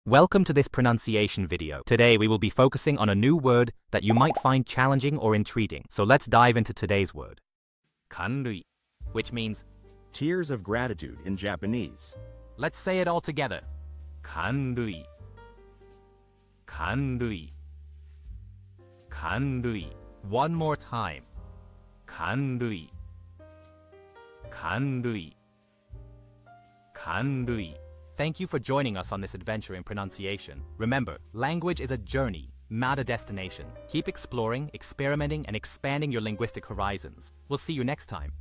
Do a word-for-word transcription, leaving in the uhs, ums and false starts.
Welcome to this pronunciation video. Today we will be focusing on a new word that you might find challenging or intriguing. So let's dive into today's word. Kanrui, which means tears of gratitude in Japanese. Let's say it all together. Kanrui. Kanrui. Kanrui. One more time. Kanrui. Kanrui. Kanrui. Thank you for joining us on this adventure in pronunciation. Remember, language is a journey, not a destination. Keep exploring, experimenting, and expanding your linguistic horizons. We'll see you next time.